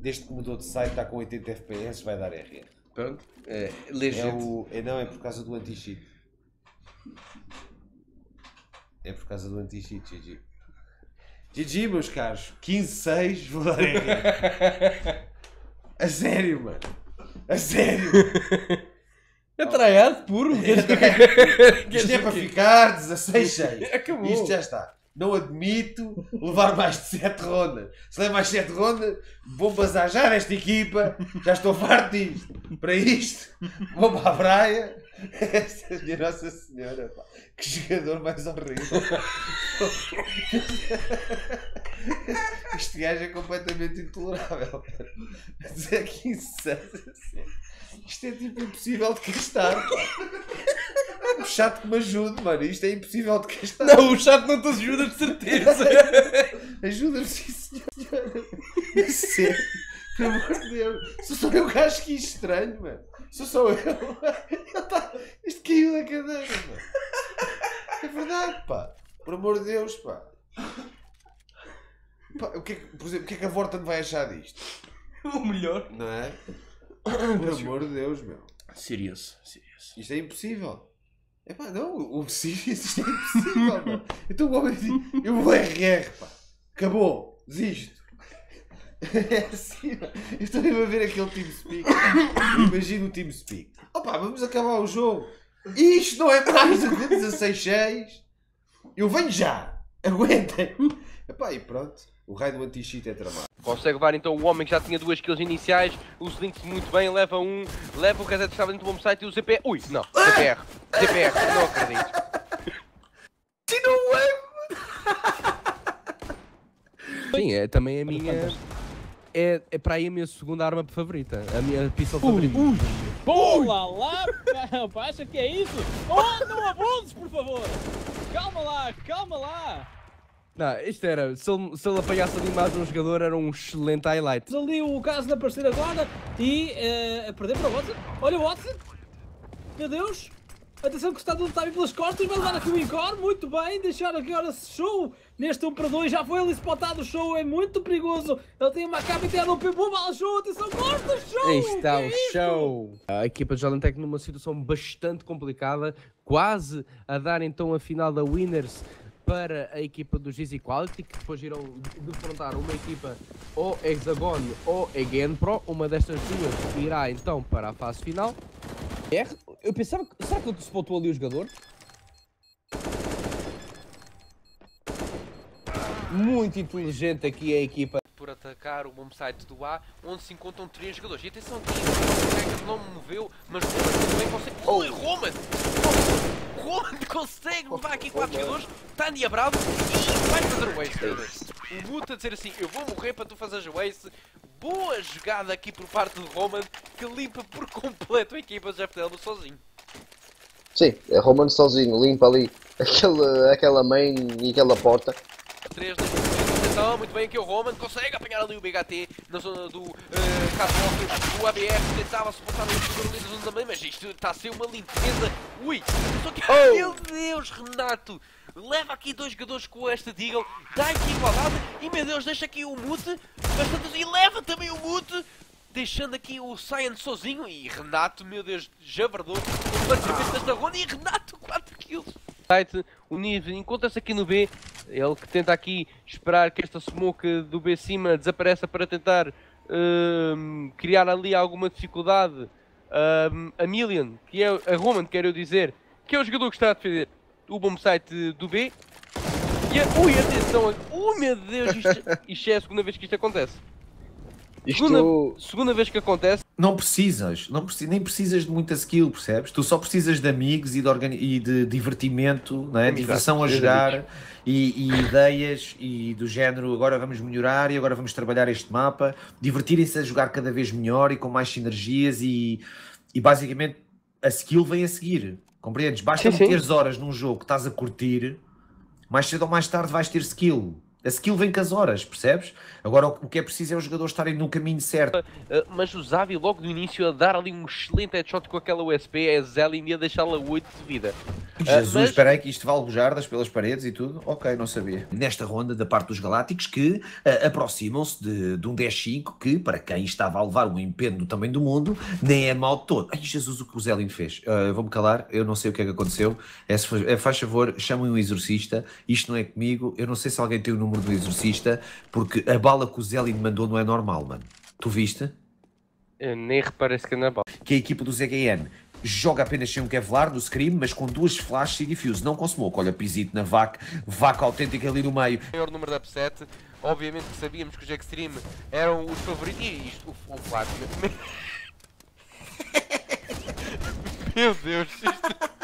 desde que mudou de site, está com 80 FPS, vai dar RR. Pronto, legit. Não, é por causa do anti-cheat. É por causa do anti-cheat, GG. GG, meus caros. 15-6, vou dar RR. A sério, mano. A sério. É tryhard puro. Isto é para ficar 16-6. Acabou. Isto já está. Não admito levar mais de 7 rondas. Se levar mais 7 rondas, vou bazar já nesta equipa. Já estou farto disto. Para isto, vou para a praia. Minha Nossa Senhora, pá. Que jogador mais horrível. Este gajo é completamente intolerável. Dizer 15-6. Isto é tipo impossível de castar, pá. O chato que me ajude, mano. Isto é impossível de castar. Não, o chato não te ajuda, de certeza. Ajuda-me, sim, senhora. Sério. Pelo amor de Deus. Sou só eu que acho que isto estranho, mano. Sou só eu. Isto caiu da cadeira, mano. É verdade, pá. Por amor de Deus, pá. Pá, por exemplo, o que é que a Vorten vai achar disto? O melhor. Não é? Por amor de Deus, meu. Serious. Isto é impossível. É pá, não, o Sirius, isto é impossível, mano. Então o homem diz, eu vou RR, pá. Acabou, desisto. É assim, mano. Eu estou mesmo a ver aquele TeamSpeak. Imagina o TeamSpeak. Opa, vamos acabar o jogo. Isto não é mais do que 16-6. Eu venho já. Aguentem. Epá, e pronto. O raio do anti-cheat é tramado. Consegue levar então o homem que já tinha 2 kills iniciais, o Slinks muito bem, leva o Casete estava dentro do bom site e o ZPR. Ui, não, ZPR, não acredito. Se não é. Sim, é também a minha. É para aí a minha segunda arma favorita. A minha pistol favorita. Bola lá, pá, acha que é isso? Oh, não abuses, por favor! Calma lá! Não, isto era. Se ele apanhasse ali mais um jogador, era um excelente highlight. Ali o caso de aparecer agora e a perder para o Watson. Olha o Watson! Meu Deus! Atenção que está do timing pelas costas, vai levar aqui o Incor, muito bem, deixar aqui agora show neste 1 para 2, já foi ali spotado, o show é muito perigoso, ele tem uma capa e tem a no boa bala, show, atenção, corta, show! Aí está o isto? show! A equipa de Jolentec numa situação bastante complicada, quase a dar então a final da Winners para a equipa do GZ Quality, que depois irão defrontar uma equipa ou Hexagon ou Again Pro, uma destas duas irá então para a fase final. Eu pensava que... Será que ele spotou ali o jogador? Muito inteligente aqui a equipa. Por atacar o bombsite do A, onde se encontram 3 jogadores. E atenção aqui, o Record não me moveu, mas o Roman também consegue. Oi, Roman! Roman consegue levar aqui 4 jogadores, está endiabrado e vai fazer o ace, meu Deus. O Muta a dizer assim, eu vou morrer para tu fazeres o ace. Boa jogada aqui por parte do Roman, que limpa por completo a equipa de FTL sozinho. Sim, é Roman sozinho, limpa ali aquela main e aquela porta. 3, 2, 1, atenção, muito bem aqui o Roman, consegue apanhar ali o BHT na zona do Catwalker, o ABR tentava suportar o jogador ali na zona também, mas isto está a ser uma limpeza. Ui, só que, meu Deus, Renato, leva aqui 2 jogadores com esta Deagle, dá aqui igualdade e, meu Deus, deixa aqui o Mute, bastante, e leva também o Mute, deixando aqui o Cyan sozinho e Renato, meu Deus, javardou completamente desta ronda e Renato 4 kills. O Nive encontra-se aqui no B, ele que tenta aqui esperar que esta smoke do B cima desapareça para tentar criar ali alguma dificuldade. A Million, que é a Roman, quero dizer, que é o jogador que está a defender o bom site do B. E ui, atenção, meu Deus, isto é a segunda vez que isto acontece. Segunda vez que acontece. Não precisas, nem precisas de muita skill, percebes? Tu só precisas de amigos e de divertimento, não é? Diversão a jogar e ideias e do género, agora vamos melhorar e agora vamos trabalhar este mapa, divertirem-se a jogar cada vez melhor e com mais sinergias e basicamente a skill vem a seguir, compreendes? Basta meteres horas num jogo que estás a curtir, mais cedo ou mais tarde vais ter skill. A skill vem com as horas, percebes? Agora o que é preciso é os jogadores estarem no caminho certo. Mas o Xavi logo no início a dar ali um excelente headshot com aquela USP, é Zelin ia deixá-la 8 de vida. Jesus, espera aí que isto vale bujardas pelas paredes e tudo? Ok, não sabia. Nesta ronda da parte dos Galácticos que aproximam-se de um 10-5 que, para quem estava a levar um empenho do tamanho do mundo, nem é mal todo. Ai Jesus, o que o Zelin fez? Vou-me calar, eu não sei o que é que aconteceu. Faz favor, chamem um exorcista. Isto não é comigo, eu não sei se alguém tem o número do exorcista, porque a bala que o Zelin mandou não é normal, mano. Tu viste? Eu nem reparei se que na bala. Que a equipa do ZGN joga apenas sem um Kevlar do Scream, mas com 2 flashes e diffuse, não com smoke. Olha, pisito na vaca autêntica ali no meio. Maior número de upset, obviamente que sabíamos que os Extreme eram os favoritos e isto, o Flávio. Meu Deus, isto...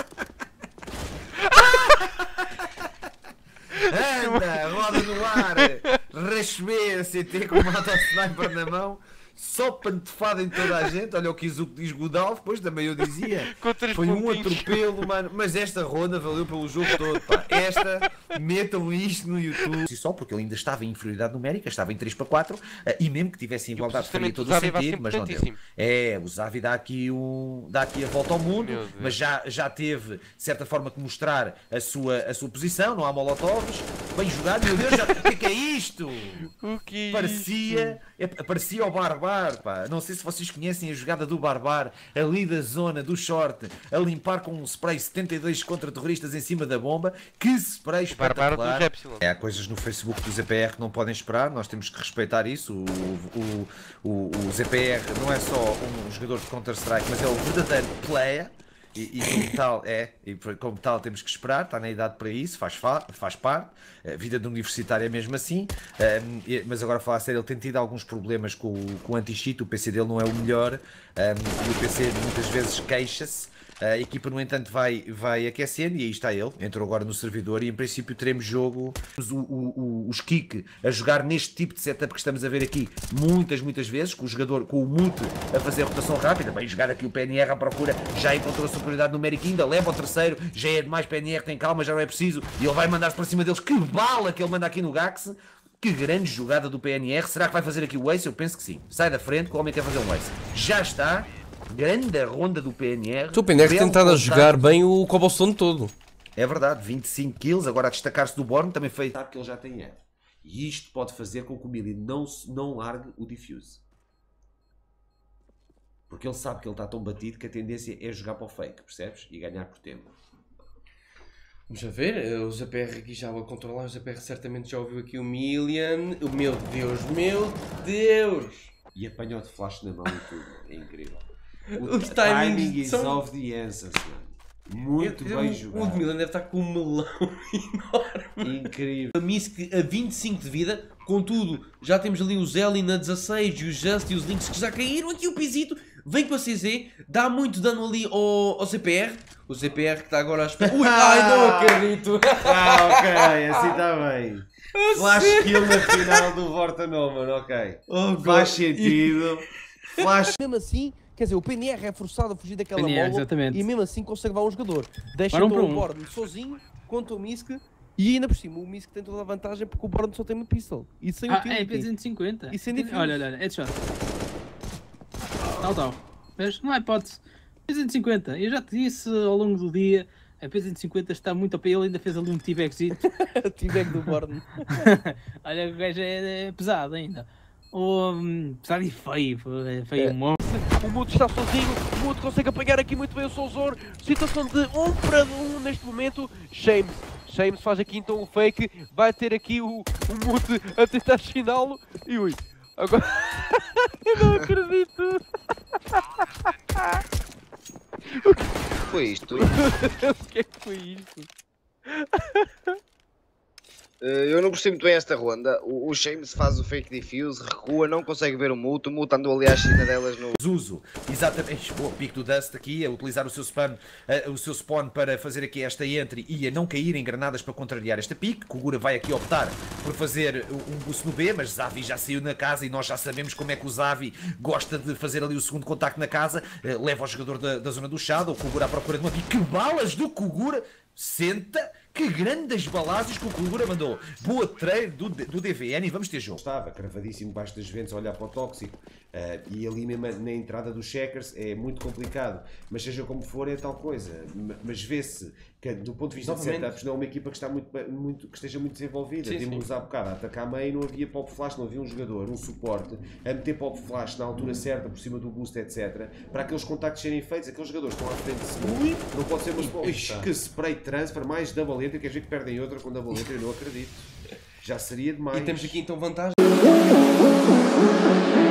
Anda, roda no ar, raspeia CT com uma auto-sniper na mão, só pantofada em toda a gente. Olha o que diz Godal, depois também eu dizia. Foi um atropelo, mano. Mas esta ronda valeu pelo jogo todo, pá. Esta, metam isto no YouTube. E só porque ele ainda estava em inferioridade numérica, estava em 3-4, e mesmo que tivesse igualdade, faria todo o sentido, mas não deu. O Xavi dá aqui a volta ao mundo, mas já teve, de certa forma, que mostrar a sua posição. Não há molotovs. Bem jogado, meu Deus, o que é isto? O que é Parecia o Barbar, pá. Não sei se vocês conhecem a jogada do Barbar, ali da zona do short, a limpar com um spray 72 contra terroristas em cima da bomba. Que spray espetacular. Há coisas no Facebook do ZPR que não podem esperar, nós temos que respeitar isso. O ZPR não é só um jogador de Counter-Strike, mas é o verdadeiro player. E como tal temos que esperar, está na idade para isso, faz parte, a vida de universitário é mesmo assim, mas agora a falar a sério, ele tem tido alguns problemas com o anti-cheat, o PC dele não é o melhor, e o PC muitas vezes queixa-se. A equipa, no entanto, vai aquecendo e aí está ele. Entrou agora no servidor e, em princípio, teremos jogo. Os Kik a jogar neste tipo de setup que estamos a ver aqui muitas vezes, com o jogador, com o mute a fazer a rotação rápida. Bem, jogar aqui o PNR à procura, já encontrou a superioridade numérica ainda, leva ao terceiro, já é demais PNR, tem calma, já não é preciso. E ele vai mandar-se para cima deles. Que bala que ele manda aqui no Gax. Que grande jogada do PNR. Será que vai fazer aqui o ace? Eu penso que sim. Sai da frente que o homem quer fazer um ace. Já está. Grande ronda do PNR. O PNR tem tentado a jogar bem o cobblestone todo. É verdade, 25 kills, agora a destacar-se do Born também foi. Sabe que ele já tem erro. E isto pode fazer com que o Millie não largue o diffuse. Porque ele sabe que ele está tão batido que a tendência é jogar para o fake, percebes? E ganhar por tempo. Vamos a ver, o ZPR aqui já vai controlar, o ZPR certamente já ouviu aqui o Million. Meu Deus, meu Deus! E apanhou de flash na mão e tudo, é incrível. O timing is of the answers, mano. Muito bem jogado. O Milan deve estar com um melão enorme. Incrível. A Misk a 25 de vida, contudo, já temos ali o Zelin a 16 e o Just e os Links que já caíram. Aqui o Pisito vem com a CZ, dá muito dano ali ao CPR. O CPR que está agora a esperar. Ui, ai, não acredito. Ok, assim está bem. Flash kill na final do Vortanoman, ok. Faz sentido. Flash. Mesmo assim, quer dizer, o PNR é forçado a fugir daquela PNR, bola exatamente. e mesmo assim consegue levar um jogador. Deixa então o Born sozinho contra o Misk e ainda por cima o Misk tem toda a vantagem porque o Born só tem uma pistol. E sem o tiro. É P250. E sem defuse. Olha, headshot. Tal. Mas não há hipótese. P250. Eu já te disse ao longo do dia. A P250 está muito OP, ele ainda fez ali um T-Bagzito. T-Bag do Born. Olha, o gajo é pesado ainda. Pesado e feio um monstro. O Muto está sozinho, o Muto consegue apanhar aqui muito bem o Soulzor. Situação de 1 para 1 neste momento. Shames faz aqui então o fake, vai ter aqui o Muto a tentar chiná-lo. E ui, agora... Eu não acredito. O que foi isto? O que é que foi isto? Eu não gostei muito bem esta ronda. O Shames faz o fake diffuse, recua, não consegue ver o Muto andou ali à China delas no... Zuzu, exatamente, o pico do Dust aqui, a utilizar o seu spawn para fazer aqui esta entry e a não cair em granadas para contrariar esta pique. Kogura vai aqui optar por fazer um boost no B, mas Xavi já saiu na casa e nós já sabemos como é que o Xavi gosta de fazer ali o segundo contacto na casa. Leva o jogador da zona do Shadow, o Kogura à procura de uma pique. Que balas do Kogura! Senta, Que grandes balásios que o Kogura mandou. Boa trade do DVN e vamos ter jogo. Estava cravadíssimo baixo das Juventus a olhar para o tóxico. E ali mesmo na entrada dos checkers é muito complicado. Mas seja como for, é tal coisa. Mas vê-se que do ponto de vista de setups não é uma equipa que, está que esteja muito desenvolvida. Temos há bocado a atacar meio, não havia pop flash, não havia um jogador, um suporte, a meter pop flash na altura certa, por cima do boost, etc. Para aqueles contactos serem feitos, aqueles jogadores estão à frente de smooth, não pode ser que spray transfer, mais double entry, quer dizer que perdem outra com double entry, eu não acredito. Já seria demais. E temos aqui então vantagem.